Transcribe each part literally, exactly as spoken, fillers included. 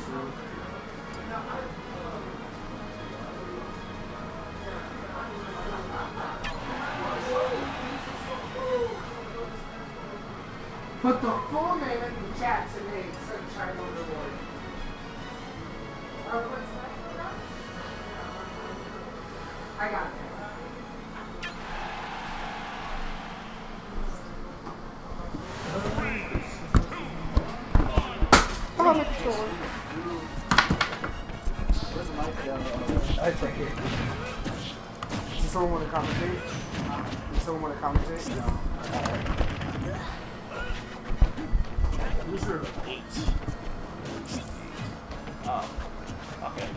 Put the full name in the chat today, Sunshine Overlord. Uh, what's that? I got it. Oh, my controller. It's right here. Does someone want to commentate? Does someone want to commentate? No. Alright. Loser eight. Oh, okay.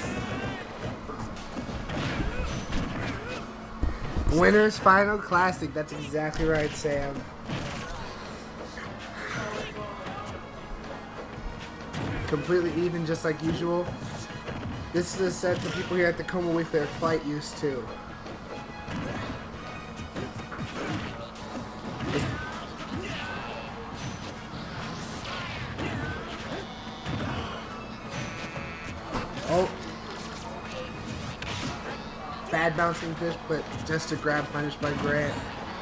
Winners Final Classic. That's exactly right, Sam. Completely even, just like usual. This is a set the people here at the Coma with their fight used to. Oh. Bad bouncing fish, but just a grab punish by Grant.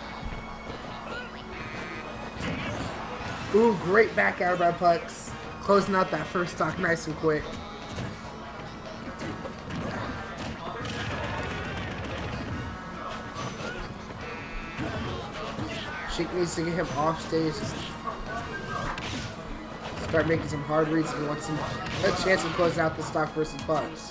Ooh, great back air by Pucks. Closing out that first stock nice and quick. Sheik needs to get him off stage. Start making some hard reads if he wants some, a chance of closing out the stock versus Pucks.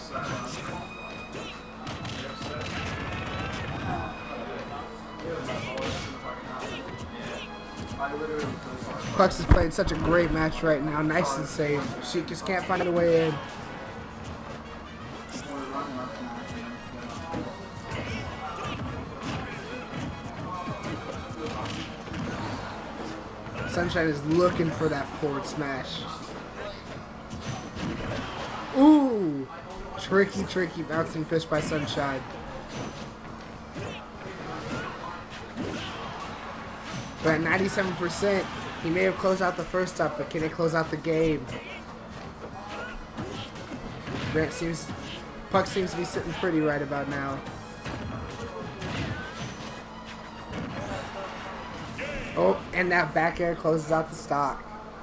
Pucks is playing such a great match right now, nice and safe. Sheik just can't find a way in. Sunshine is looking for that forward smash. Ooh! Tricky, tricky bouncing fish by Sunshine. But at ninety-seven percent, he may have closed out the first up, but can he close out the game? Grant seems, Puck seems to be sitting pretty right about now. Oh, and that back air closes out the stock.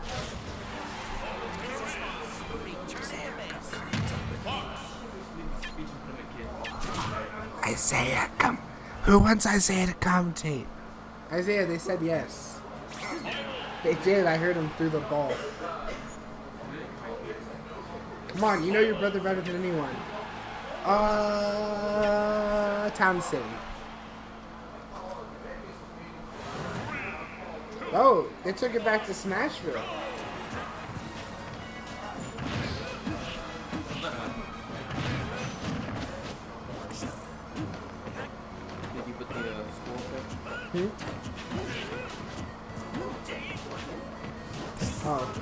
Isaiah, come. Who wants Isaiah to commentate? Isaiah, they said yes. They did. I heard him through the ball. Come on, you know your brother better than anyone. Uh, Town City. Oh, they took it back to Smashville. Did you put the uh, school pick? Hmm? Oh.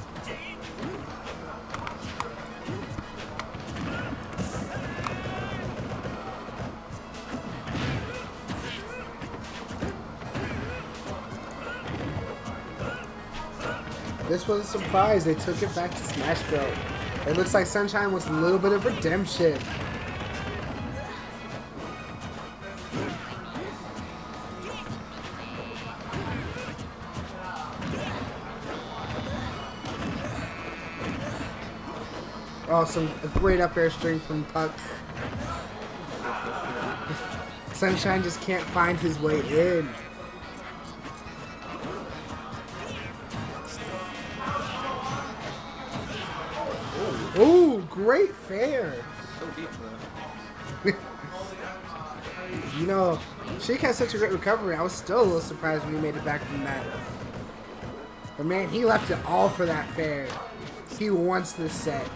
This was a surprise. They took it back to Smashville. It looks like Sunshine was a little bit of redemption. Oh, some a great up air string from Puck. Sunshine just can't find his way in. Ooh, great fair. So deep, man. You know, Sheik had such a great recovery. I was still a little surprised when he made it back from that. But man, he left it all for that fair. He wants this set.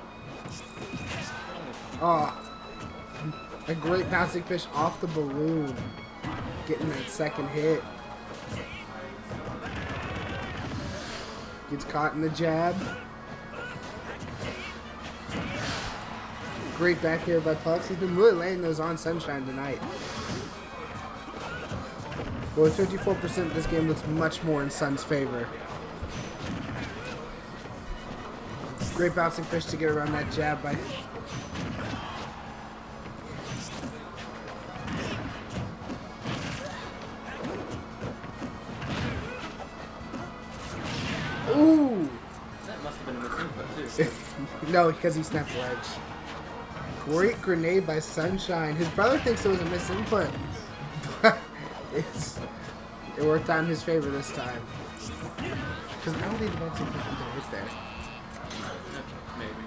Oh, a great bouncing fish off the balloon. Getting that second hit. Gets caught in the jab. Great back here by Pucks. He's been really laying those on Sunshine tonight. But with fifty-four percent, this game looks much more in Sun's favor. Great bouncing fish to get around that jab by... Ooh! That must have been a misinput too. No, because he snapped ledge. Great grenade by Sunshine. His brother thinks it was a misinput, but it's, it worked out in his favor this time. Because I don't think the bouncing fish was going to hit there. Maybe.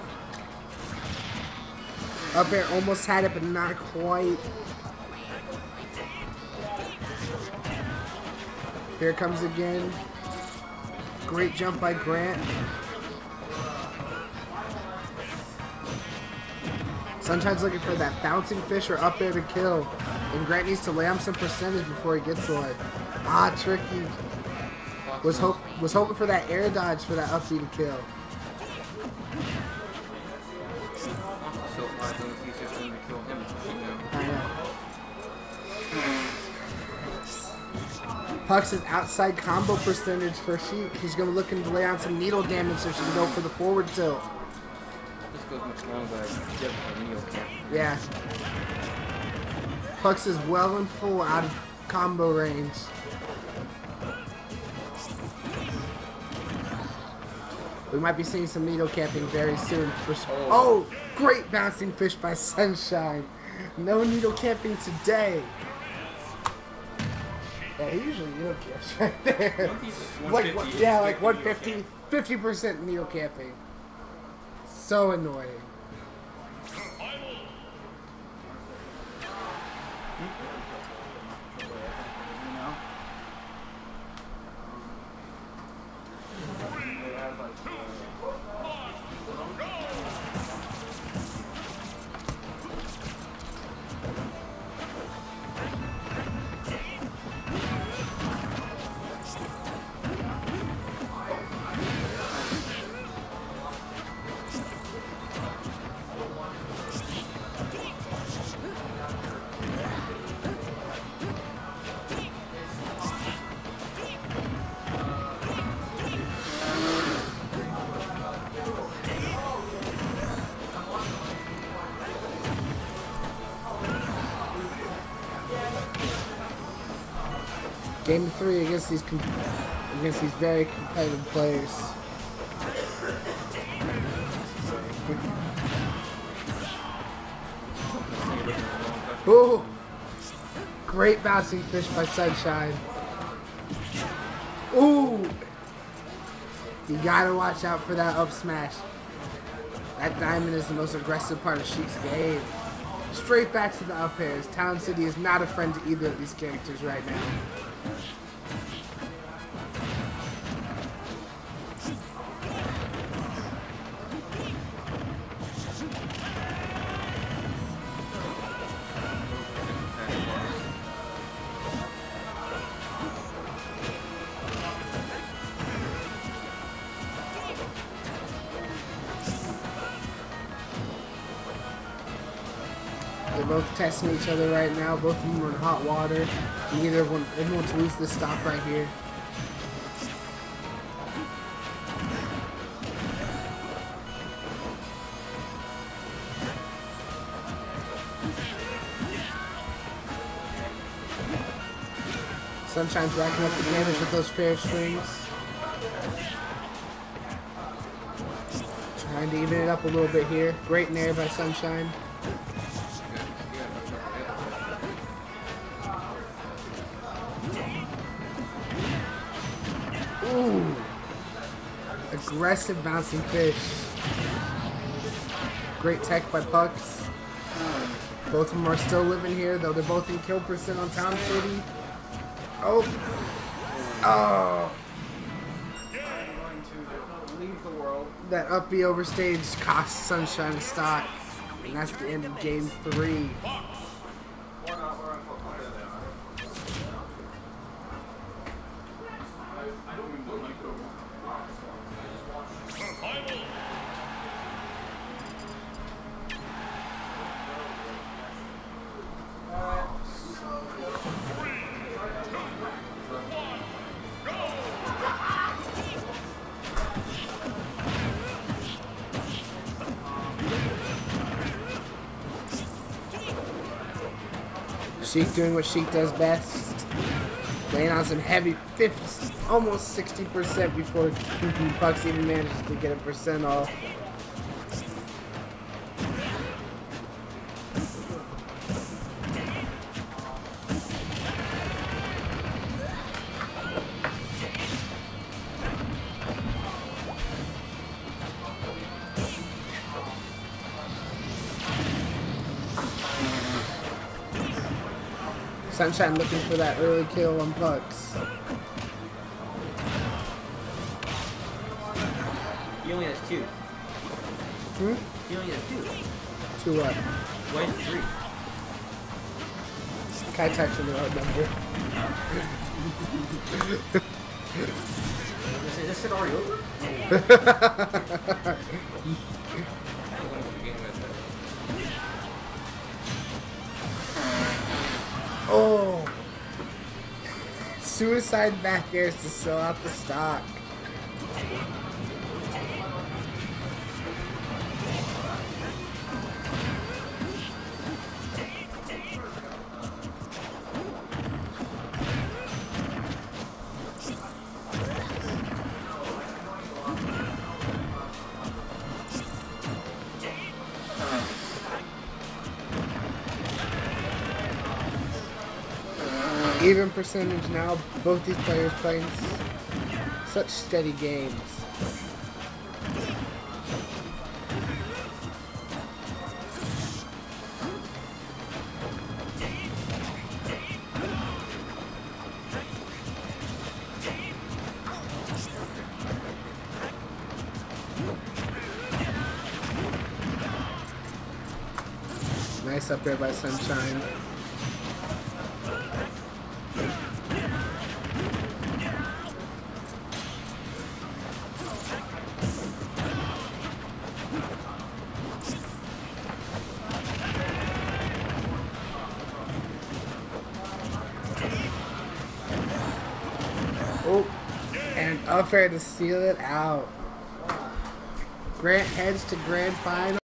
Up air almost had it, but not quite. Here it comes again. Great jump by Grant. Sunshine's looking for that bouncing fish or up air to kill. And Grant needs to lay on some percentage before he gets one. Ah, tricky. Was hope was hoping for that air dodge for that up B to kill. So far, it's only easier for him to kill him. I know. Pucks' outside combo percentage for Sheik. He's going to look to lay on some needle damage so she can go for the forward tilt. This goes much longer. I did a Neo camp. Yeah. Pucks is well and full out of combo range. We might be seeing some needle camping very soon. For sure. Oh, great bouncing fish by Sunshine. No needle camping today. Yeah, he usually needle camps right there. Like, what- yeah, like one fifty, fifty percent needle camping. So annoying. Game three against these com against these very competitive players. Ooh, great bouncing fish by Sunshine. Ooh, you gotta watch out for that up smash. That diamond is the most aggressive part of Sheik's game. Straight back to the up airs. Town City is not a friend to either of these characters right now. They're both testing each other right now. Both of them are in hot water. Neither of them, everyone to lose this stop right here. Sunshine's racking up the damage with those fair strings. Trying to even it up a little bit here. Great nair by Sunshine. Ooh. Aggressive bouncing fish. Great tech by Pucks. Both of them are still living here, though they're both in kill percent on Town City. Oh. Oh. That up B overstage cost Sunshine a stock. And that's the end of game three. Sheik doing what Sheik does best. Laying on some heavy fifty, almost sixty percent before Bucks even manages to get a percent off. Sunshine looking for that early kill on Bucks. He only has two. Hmm? He only has two. To what? Why is three? Kai types in the right number. Is this shit already over? Oh! Suicide back airs to sell out the stock. Even percentage now, both these players playing such steady games. Nice up there by Sunshine. Oh, and up air to seal it out. Grant heads to grand final.